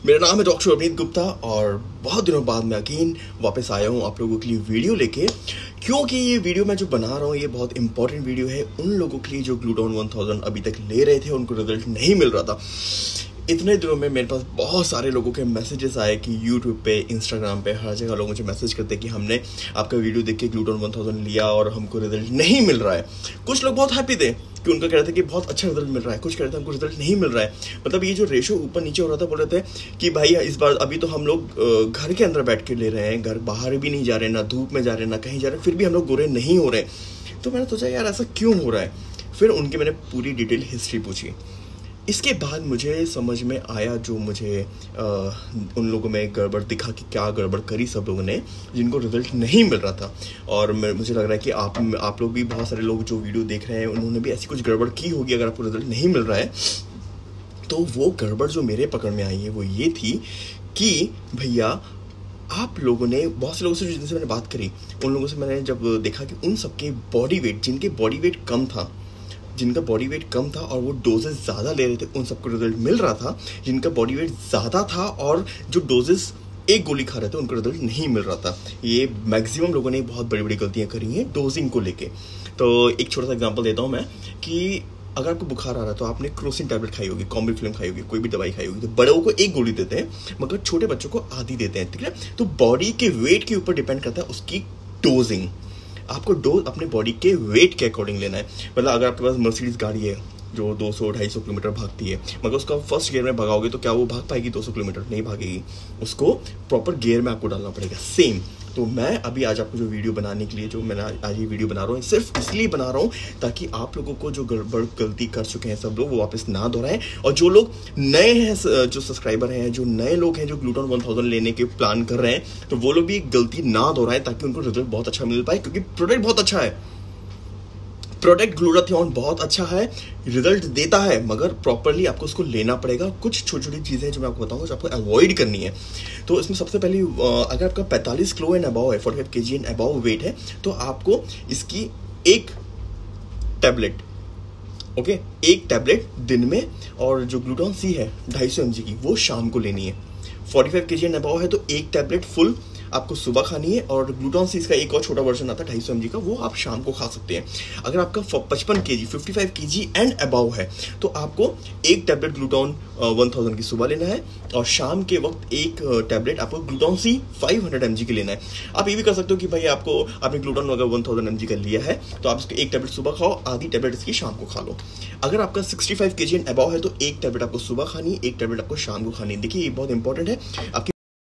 मेरा नाम है डॉक्टर अवनीत गुप्ता और बहुत दिनों बाद मैं अगेन वापस आया हूँ आप लोगों के लिए वीडियो लेके, क्योंकि ये वीडियो मैं जो बना रहा हूँ ये बहुत इंपॉर्टेंट वीडियो है उन लोगों के लिए जो ग्लूटोन 1000 अभी तक ले रहे थे, उनको रिजल्ट नहीं मिल रहा था। इतने दिनों में मेरे पास बहुत सारे लोगों के मैसेजेस आए कि यूट्यूब पे, इंस्टाग्राम पे, हर जगह लोग मुझे मैसेज करते हैं कि हमने आपका वीडियो देख के ग्लूटोन 1000 लिया और हमको रिजल्ट नहीं मिल रहा है। कुछ लोग बहुत हैप्पी थे कि उनका कह रहे थे कि बहुत अच्छा रिजल्ट मिल रहा है, कुछ कह रहे थे हमको रिजल्ट नहीं मिल रहा है। मतलब ये जो रेशो ऊपर नीचे हो रहा था, बोल रहे थे कि भाई इस बार अभी तो हम लोग घर के अंदर बैठ के ले रहे हैं, घर बाहर भी नहीं जा रहे, ना धूप में जा रहे, ना कहीं जा रहे, फिर भी हम लोग गोरे नहीं हो रहे। तो मैंने सोचा यार ऐसा क्यों हो रहा है। फिर उनकी मैंने पूरी डिटेल हिस्ट्री पूछी। इसके बाद मुझे समझ में आया, जो मुझे उन लोगों में गड़बड़ दिखा कि क्या गड़बड़ करी सब लोगों ने जिनको रिजल्ट नहीं मिल रहा था। और मुझे लग रहा है कि आप लोग भी, बहुत सारे लोग जो वीडियो देख रहे हैं उन्होंने भी ऐसी कुछ गड़बड़ की होगी। अगर आपको रिजल्ट नहीं मिल रहा है तो वो गड़बड़ जो मेरे पकड़ में आई है वो ये थी कि भैया आप लोगों ने, बहुत से लोगों से जिनसे मैंने बात करी, उन लोगों से मैंने जब देखा कि उन सबके बॉडी वेट, जिनके बॉडी वेट कम था, जिनका बॉडी वेट कम था और वो डोजेस ज़्यादा ले रहे थे, उन सबको रिजल्ट मिल रहा था। जिनका बॉडी वेट ज़्यादा था और जो डोजेस एक गोली खा रहे थे उनको रिजल्ट नहीं मिल रहा था। ये मैक्सिमम लोगों ने बहुत बड़ी बड़ी गलतियां करी हैं डोजिंग को लेके। तो एक छोटा सा एग्जांपल देता हूँ मैं कि अगर आपको बुखार आ रहा है तो आपने क्रोसिन टैबलेट खाई होगी, कॉम्बिफ्लिम खाई होगी, कोई भी दवाई खाई होगी। तो बड़ों को एक गोली देते हैं मगर छोटे बच्चों को आधी देते हैं, ठीक है। तो बॉडी के वेट के ऊपर डिपेंड करता है उसकी डोजिंग। आपको डोज अपने बॉडी के वेट के अकॉर्डिंग लेना है। मतलब अगर आपके पास मर्सिडीज गाड़ी है जो 200-250 किलोमीटर भागती है, मगर उसका फर्स्ट गियर में भगाओगे तो क्या वो भाग पाएगी 200 किलोमीटर? नहीं भागेगी। उसको प्रॉपर गियर में आपको डालना पड़ेगा। सेम तो मैं अभी आज आपको जो वीडियो बनाने के लिए, जो मैंने आज ये वीडियो बना रहा हूँ, सिर्फ इसलिए बना रहा हूँ ताकि आप लोगों को जो गड़बड़ गलती कर चुके हैं सब लोग वो वापस ना दोहराएं। और जो लोग नए हैं, जो सब्सक्राइबर हैं, जो नए लोग हैं जो ग्लूटोन 1000 लेने के प्लान कर रहे हैं, तो वो लोग भी गलती ना दोहराएं ताकि उनको रिजल्ट बहुत अच्छा मिल पाए। क्योंकि प्रोडक्ट बहुत अच्छा है, प्रोडक्ट ग्लूटाथियोन बहुत अच्छा है, रिजल्ट देता है, मगर प्रॉपरली आपको उसको लेना पड़ेगा। कुछ छोटी छोटी चीज़ें जो मैं आपको बताऊंगा जो आपको अवॉइड करनी है। तो इसमें सबसे पहले अगर आपका 45 किलो एंड अबाव है, 45 kg एंड अबाव वेट है, तो आपको इसकी एक टैबलेट, ओके, एक टैबलेट दिन में, और जो ग्लूटोन सी है 250 mg की, वो शाम को लेनी है। 45 kg एंड अबाव है तो एक टैबलेट फुल आपको सुबह खानी है, और ग्लूटोन सी इसका एक और छोटा वर्जन आता है 250 mg का, वो आप शाम को खा सकते हैं। अगर आपका 55 kg 55 kg एंड अबाव है तो आपको एक टैबलेट ग्लूटोन 1000 की सुबह लेना है, और शाम के वक्त एक टैबलेट आपको ग्लूटोन सी 500 mg की लेना है। आप ये भी कर सकते हो कि भाई आपने ग्लूटोन अगर 1000 mg का लिया है तो आप इसको एक टैबलेट सुबह खाओ, आधी टैबलेट इसकी शाम को खा लो। अगर आपका 65 kg एंड अबाव है तो एक टैबलेट आपको सुबह खानी है, एक टैबलेट आपको शाम को खानी है। देखिए ये बहुत इंपॉर्टेंट है आपकी।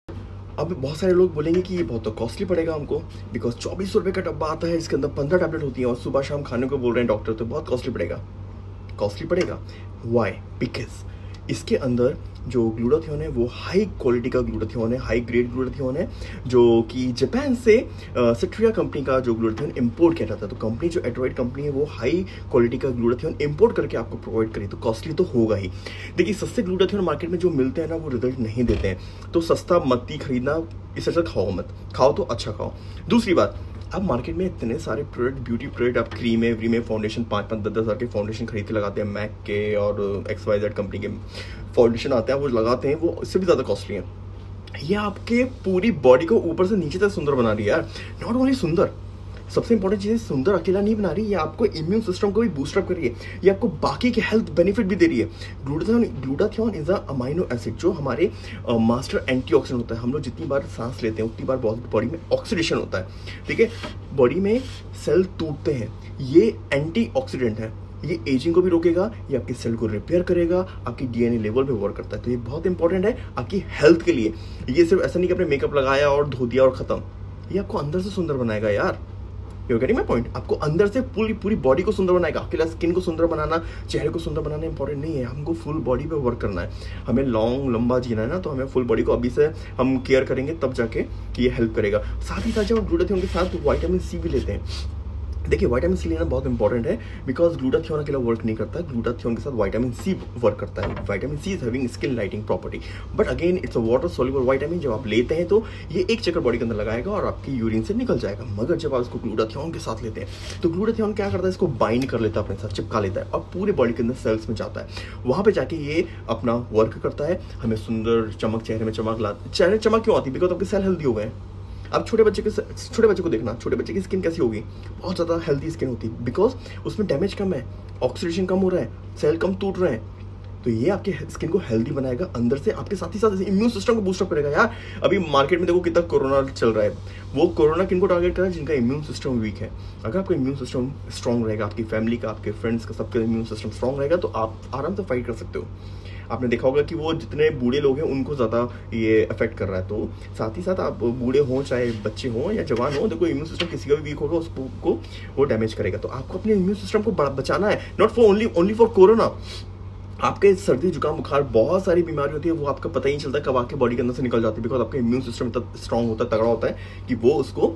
अब बहुत सारे लोग बोलेंगे कि ये बहुत तो कॉस्टली पड़ेगा हमको, बिकॉज 2400 रुपये का डब्बा आता है, इसके अंदर 15 टैबलेट होती हैं और सुबह शाम खाने को बोल रहे हैं डॉक्टर, तो बहुत कॉस्टली पड़ेगा। कॉस्टली पड़ेगा वाई? बिकॉज इसके अंदर जो ग्लूटाथियोन है वो हाई क्वालिटी का ग्लूटाथियोन है, हाई ग्रेड ग्लूटाथियोन है, जो कि जापान से सिट्रिया कंपनी का जो ग्लूटाथियोन इंपोर्ट किया जाता है। तो कंपनी जो एड्रॉइड कंपनी है वो हाई क्वालिटी का ग्लूटाथियोन इंपोर्ट करके आपको प्रोवाइड करी, तो कॉस्टली तो होगा ही। देखिए सस्ते ग्लूटाथियोन मार्केट में जो मिलते हैं ना वो रिजल्ट नहीं देते हैं, तो सस्ता मत ही खरीदना, इससे अच्छा खाओ मत, खाओ तो अच्छा खाओ। दूसरी बात, अब मार्केट में इतने सारे प्रोडक्ट, ब्यूटी प्रोडक्ट, आप क्रीमें व्रीमें, फाउंडेशन 5-10 हज़ार के फाउंडेशन खरीद के लगाते हैं, मैक के और XYZ कंपनी के फाउंडेशन आते हैं, वो लगाते हैं, वो इससे भी ज़्यादा कॉस्टली है। ये आपके पूरी बॉडी को ऊपर से नीचे तक सुंदर बना रही है यार। नॉट ओनली सुंदर, सबसे इंपॉर्टेंट चीज़ सुंदर अकेला नहीं बना रही, ये आपको इम्यून सिस्टम को भी बूस्टअप कर रही है, ये आपको बाकी के हेल्थ बेनिफिट भी दे रही है। Glutathione is a amino acid जो हमारे मास्टर एंटीऑक्सीडेंट होता है। हम लोग जितनी बार सांस लेते हैं उतनी बार बॉडी में ऑक्सीडेशन होता है, ठीक है, बॉडी में सेल टूटते हैं, ये एंटीऑक्सीडेंट है, ये एजिंग को भी रोकेगा, ये आपके सेल को रिपेयर करेगा, आपकी DNA लेवल पे वर्क करता है। तो ये बहुत इंपॉर्टेंट है आपकी हेल्थ के लिए। ये सिर्फ ऐसा नहीं कि आपने मेकअप लगाया और धो दिया और खत्म, ये आपको अंदर से सुंदर बनाएगा यार। You getting my point? आपको अंदर से पूरी बॉडी को सुंदर बनाएगा। अकेला स्किन को सुंदर बनाना, चेहरे को सुंदर बनाना इंपॉर्टेंट नहीं है, हमको फुल बॉडी पे वर्क करना है। हमें लंबा जीना है ना, तो हमें फुल बॉडी को अभी से हम केयर करेंगे तब जाके कि ये हेल्प करेगा। साथ ही साथ जब ग्लूटाथियोन के साथ विटामिन C भी लेते हैं, देखिए विटामिन सी लेना बहुत इंपॉर्टेंट है, बिकॉज ग्लूटाथियोन अकेला वर्क नहीं करता, ग्लूटाथियोन के साथ विटामिन सी वर्क करता है। Vitamin C is having skin lighting property, but again it's a water soluble vitamin. जब आप लेते हैं तो ये एक चक्कर बॉडी के अंदर लगाएगा और आपकी यूरिन से निकल जाएगा, मगर जब आप इसको ग्लूटाथियोन के साथ लेते हैं तो ग्लूटाथियोन क्या करता है, इसको बाइंड कर लेता है, अपने साथ चिपका लेता है और पूरे बॉडी के अंदर सेल्स में जाता है, वहाँ पे जाके ये अपना वर्क करता है, हमें सुंदर चमक, चेहरे में चमक लाता। चेहरे चमक क्यों आती है? बिकॉज आपके सेल हेल्दी हो गए। अब छोटे बच्चे को देखना, छोटे बच्चे की स्किन कैसी होगी, बहुत ज़्यादा हेल्दी स्किन होती है, बिकॉज उसमें डैमेज कम है, ऑक्सीडेशन कम हो रहा है, सेल कम टूट रहे हैं। तो ये आपके स्किन को हेल्दी बनाएगा अंदर से, आपके साथ ही साथ इम्यून सिस्टम को बूस्टअप करेगा। यार अभी मार्केट में देखो कितना कोरोना चल रहा है, वो कोरोना किन को टारगेट कर रहा है? जिनका इम्यून सिस्टम वीक है। अगर आपका इम्यून सिस्टम स्ट्रॉन्ग रहेगा, आपकी फैमिली का, आपके फ्रेंड्स का, सबका इम्यून सिस्टम स्ट्रॉन्ग रहेगा, तो आप आराम से फाइट कर सकते हो। आपने देखा होगा कि वो जितने बूढ़े लोग हैं उनको ज़्यादा ये अफेक्ट कर रहा है, तो साथ ही साथ आप बूढ़े हों चाहे बच्चे हों या जवान हों, देखो इम्यून सिस्टम किसी का भी वीक होगा उसको वो डैमेज करेगा। तो आपको अपने इम्यून सिस्टम को बचाना है, not for only for corona. आपके सर्दी जुकाम बुखार बहुत सारी बीमारी होती है, वो आपका पता ही नहीं चलता कब आपके बॉडी के अंदर से निकल जाती है, बिकॉज आपका इम्यून सिस्टम इतना स्ट्रॉन्ग होता है, तगड़ा होता है कि वो उसको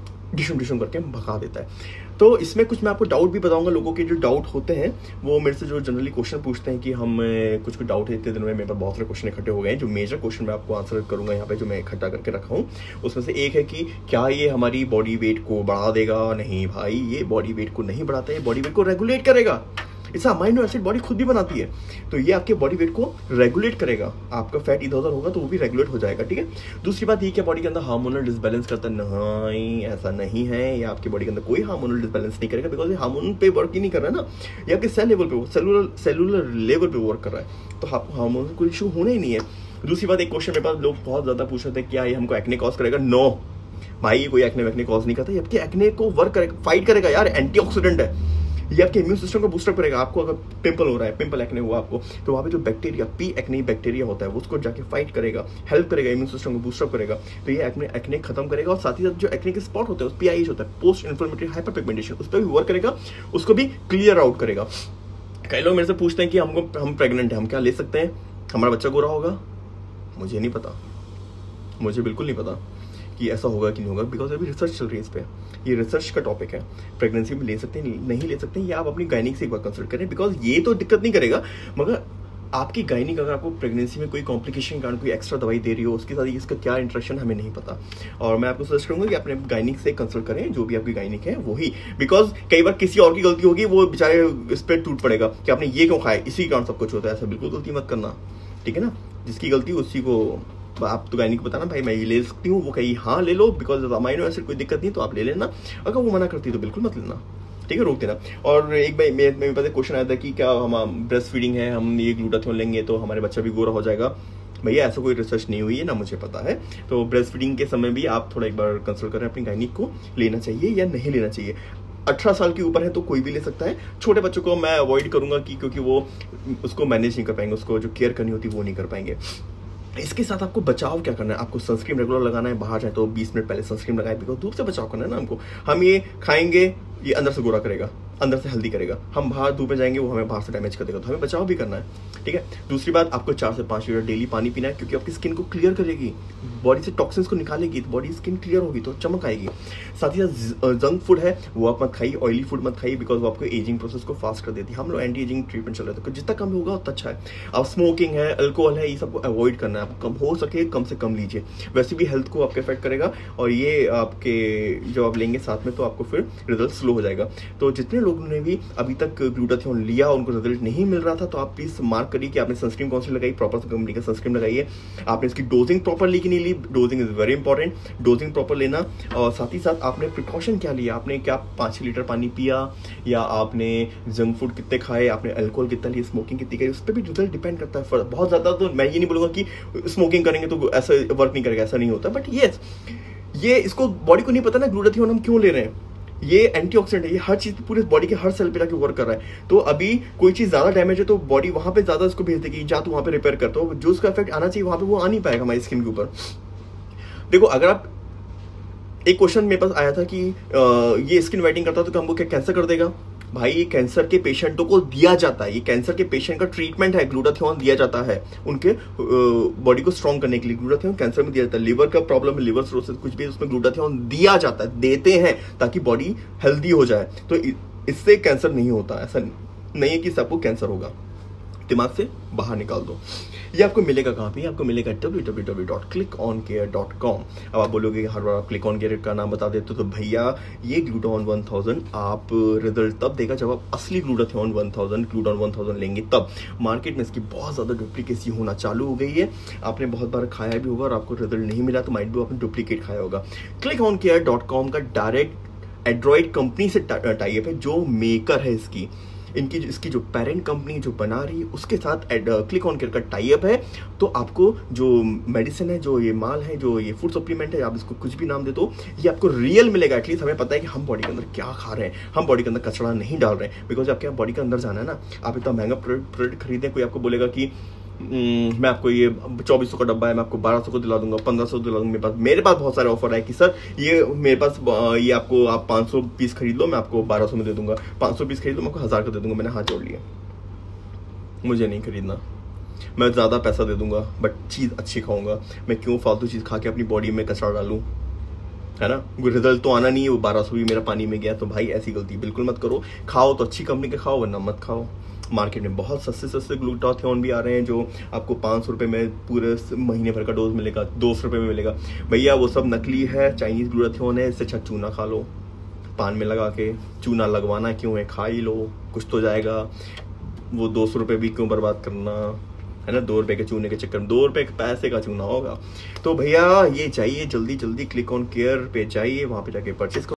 डिशम करके भगा देता है। तो इसमें कुछ मैं आपको डाउट भी बताऊंगा, लोगों के जो डाउट होते हैं वो मेरे से जो जनरली क्वेश्चन पूछते हैं कि हम कुछ डाउट है। इतने दिनों में मेरे पास बहुत सारे क्वेश्चन इकट्ठे हो गए हैं, जो मेजर क्वेश्चन मैं आपको आंसर करूंगा यहाँ पे, जो मैं इकट्ठा करके रखा हूँ। उसमें से एक है कि क्या ये हमारी बॉडी वेट को बढ़ा देगा? नहीं भाई, ये बॉडी वेट को नहीं बढ़ाता है, बॉडी वेट को रेगुलेट करेगा। इसे अमाइनो एसिड बॉडी खुद भी बनाती है, तो ये आपके बॉडी वेट को रेगुलेट करेगा। आपका फैट इधर उधर होगा तो वो भी रेगुलेट हो जाएगा, ठीक है। दूसरी बात ये क्या बॉडी के अंदर हार्मोनल डिसबैलेंस करता है? नहीं, ऐसा नहीं है, ये आपकी बॉडी के अंदर कोई हार्मोनल डिसबैलेंस नहीं करेगा, बिकॉज ये हार्मोन पे वर्क ही नहीं कर रहा है ना, ये आपके सेल लेवल पे, सेलुलर लेवल पे वर्क कर रहा है, तो आपको हार्मोन कोई इशू होना ही नहीं है। दूसरी बात, एक क्वेश्चन मेरे पास लोग बहुत ज्यादा पूछ रहे थे, क्या ये हमको एक्ने कॉज करेगा? नो भाई, कोई एक्ने कॉज नहीं करता, ये आपके एक्ने को वर्क करेगा, फाइट करेगा। यार एंटीऑक्सीडेंट है, ये आपके इम्यून सिस्टम को बूस्टअप करेगा। आपको अगर पिंपल हो रहा है, पिंपल एक्ने हुआ आपको, तो वहाँ पे जो बैक्टीरिया, पी एक्ने बैक्टीरिया होता है, वो उसको जाके फाइट करेगा, हेल्प करेगा, इम्यून सिस्टम को बूस्टअप करेगा, तो ये एक्ने खत्म करेगा। और साथ ही साथ जो एक्ने के स्पॉट होते हैं, उस PIH होता है, पोस्ट इन्फ्लेमेटरी हाइपर पिगमेंटेशन, उस पर भी वर्क करेगा, उसको भी क्लियर आउट करेगा। कई लोग मेरे से पूछते हैं कि हम प्रेग्नेंट हैं, हम क्या ले सकते हैं, हमारा बच्चा गोरा होगा? मुझे नहीं पता, मुझे बिल्कुल नहीं पता कि ऐसा होगा कि नहीं होगा, बिकॉज अभी रिसर्च चल रही है इस पर, ये रिसर्च का टॉपिक है। प्रेगनेंसी में ले सकते हैं, नहीं ले सकते हैं, या आप अपनी गायनिक से एक बार कंसल्ट करें, बिकॉज ये तो दिक्कत नहीं करेगा, मगर आपकी गायनिक अगर आपको प्रेगनेंसी में कोई कॉम्प्लिकेशन के कारण कोई एक्स्ट्रा दवाई दे रही हो, उसके साथ इसका क्या इंटरेक्शन हमें नहीं पता। और मैं आपको सजेस्ट करूंगा कि अपने गायनिक से कंसल्ट करें, जो भी आपकी गायनिक है वही, बिकॉज कई बार किसी और की गलती होगी, वो बेचारे इस पर टूट पड़ेगा कि आपने ये क्यों खाया, इसी कारण सब कुछ होता है। ऐसा बिल्कुल गलती मत करना, ठीक है ना। जिसकी गलती उसी को आप तो गायनिक को बताना, भाई मैं ये ले सकती हूँ, वो कहीं हाँ ले लो, बिकॉज अमाइनो एसिड कोई दिक्कत नहीं तो आप ले लेना, अगर वो मना करती तो बिल्कुल मत लेना, ठीक है, रोक देना। और एक भाई मेरे पास क्वेश्चन आया था कि क्या हम ब्रेस्ट फीडिंग है, हम ये ग्लूटाथियोन लेंगे तो हमारे बच्चा भी गोरा हो जाएगा? भैया ऐसा कोई रिसर्च नहीं हुई है, ना मुझे पता है। तो ब्रेस्ट फीडिंग के समय भी आप थोड़ा एक बार कंसल्ट करें अपनी गायनिक को, लेना चाहिए या नहीं लेना चाहिए। 18 साल के ऊपर है तो कोई भी ले सकता है, छोटे बच्चों को मैं अवॉइड करूंगा क्योंकि वो उसको मैनेज नहीं कर पाएंगे, उसको जो केयर करनी होती है वो नहीं कर पाएंगे। इसके साथ आपको बचाव क्या करना है, आपको सनस्क्रीन रेगुलर लगाना है, बाहर जाए तो 20 मिनट पहले सनस्क्रीन लगाए, बिकॉज धूप से बचाव करना है ना हमको। हम ये खाएंगे, ये अंदर से गोरा करेगा, अंदर से हेल्दी करेगा, हम बाहर धूप में जाएंगे वो हमें बाहर से डैमेज कर देगा, तो हमें बचाव भी करना है, ठीक है। दूसरी बात, आपको 4 से 5 लीटर डेली पानी पीना है, क्योंकि आपकी स्किन को क्लियर करेगी, बॉडी से टॉक्सिन्स को निकालेगी, तो बॉडी स्किन क्लियर होगी तो चमक आएगी। साथ ही साथ जंक फूड है वो आप मत खाइए, ऑयली फूड मत खाइए, बिकॉज वो आपको एजिंग प्रोसेस को फास्ट कर देती है। हम लोग एंटी एजिंग ट्रीटमेंट चल रहे थे, तो जितना कम होगा उतना अच्छा है। अब स्मोकिंग है, अल्कोहल है, ये सब अवॉइड करना है, आपको कम हो सके कम से कम लीजिए, वैसे भी हेल्थ को आपके अफेक्ट करेगा, और ये आपके जो आप लेंगे साथ में तो आपको फिर रिजल्ट स्लो हो जाएगा। तो जितने लोगों ने भी अभी तक ग्लूटाथियोन लिया उनको रिजल्ट नहीं मिल रहा था, तो आप प्लीज मार्क करिए कि आपने सनस्क्रीन कौन सी लगाई, प्रॉपर कंपनी का सनस्क्रीन लगाइए, आपने इसकी डोजिंग प्रॉपर ली कि नहीं ली, dosing is very important, dosing proper लेना। और साथ ही साथ आपने प्रिकॉशन क्या लिया, आपने क्या 5 लीटर पानी पिया, या आपने जंक फूड कितने खाए, आपने अल्कोहल कितना लिया, स्मोकिंग कितनी करी, उस पर भी रिजल्ट डिपेंड करता है। बहुत ज्यादा तो मैं ये नहीं बोलूंगा कि स्मोकिंग करेंगे तो ऐसा वर्क नहीं करेगा, ऐसा नहीं होता, बट ये इसको बॉडी को नहीं पता ना ग्लूटाथियोन हम क्यों ले रहे हैं, ये एंटीऑक्सीडेंट है, ये हर चीज पूरे बॉडी के हर सेल पे जाके वर्क कर रहा है। तो अभी कोई चीज ज्यादा डैमेज है तो बॉडी वहां पे ज्यादा इसको भेज देगी, जा तू वहां पे रिपेयर कर, तो जो उसका इफेक्ट आना चाहिए वहां पे वो आ नहीं पाएगा हमारी स्किन के ऊपर। देखो, अगर आप एक क्वेश्चन मेरे पास आया था कि ये स्किन वाइटनिंग करता तो हमको क्या कैंसर कर देगा? भाई ये कैंसर के पेशेंटों को दिया जाता है, ये कैंसर के पेशेंट का ट्रीटमेंट है, ग्लूटाथियोन दिया जाता है उनके बॉडी को स्ट्रॉन्ग करने के लिए। ग्लूटाथियोन कैंसर में दिया जाता है, लिवर का प्रॉब्लम है, लिवर सिरोसिस कुछ भी, उसमें ग्लूटाथियोन दिया जाता है, देते हैं ताकि बॉडी हेल्दी हो जाए। तो इससे कैंसर नहीं होता, ऐसा नहीं है कि सबको कैंसर होगा, दिमाग से बाहर निकाल दो। ये आपको मिलेगा कहाँ पे? आपको मिलेगा www.clickoncare.com। अब आप बोलोगे हर बार आप क्लिक ऑन केयर का नाम बता देते तो भैया ये ग्लूटान 1000 आप रिजल्ट तब देगा जब आप असली ग्लूटाथियोन 1000 लेंगे, तब। मार्केट में इसकी बहुत ज़्यादा डुप्लीकेसी होना चालू हो गई है। आपने बहुत बार खाया भी होगा और आपको रिजल्ट नहीं मिला तो माइट भी आपने डुप्लीकेट खाया होगा। clickoncare.com का डायरेक्ट एंड्रॉइड कंपनी से टाइप है, जो मेकर है इसकी जो पेरेंट कंपनी जो बना रही है उसके साथ क्लिक ऑन केयर का टाई अप है। तो आपको जो मेडिसिन है, जो ये माल है, जो ये फूड सप्लीमेंट है, आप इसको कुछ भी नाम दे दो, ये आपको रियल मिलेगा। एटलीस्ट हमें पता है कि हम बॉडी के अंदर क्या खा रहे हैं, हम बॉडी के अंदर कचरा नहीं डाल रहे हैं। बिकॉज आपके बॉडी के अंदर जाना है ना, आप इतना महंगा प्रोडक्ट खरीदें, कोई आपको बोलेगा कि मैं आपको ये 2400 का डब्बा है, मैं आपको 1200 को दिला दूंगा, 1500 दिला दूंगा। मेरे पास बहुत सारे ऑफर है कि सर ये मेरे पास ये आपको आप 500 पीस खरीद लो, मैं आपको 1200 में दे दूंगा, 500 पीस खरीद लो, मैं आपको 1000 का दे दूंगा। मैंने हाथ जोड़ लिया, मुझे नहीं खरीदना, मैं ज़्यादा पैसा दे दूंगा बट चीज़ अच्छी खाऊंगा। मैं क्यों फालतू चीज़ खा के अपनी बॉडी में कचरा डालूं, है ना? रिजल्ट तो आना नहीं है, वो 1200 भी मेरा पानी में गया। तो भाई ऐसी गलती बिल्कुल मत करो। खाओ तो अच्छी कंपनी के खाओ, वरना मत खाओ। मार्केट में बहुत सस्ते ग्लूटाथियोन भी आ रहे हैं जो आपको 500 रुपये में पूरे महीने भर का डोज मिलेगा, 200 रुपये में मिलेगा। भैया वो सब नकली है, चाइनीज ग्लूटाथियोन है। इससे अच्छा चूना खा लो, पान में लगा के। चूना लगवाना क्यों है, खा ही लो, कुछ तो जाएगा। वो 200 रुपये भी क्यों बर्बाद करना, है ना? 2 रुपये के चूने के चक्कर में 2 रुपये के पैसे का चूना होगा। तो भैया ये चाहिए, जल्दी क्लिक ऑन केयर पे जाइए, वहाँ पे जाके परचेज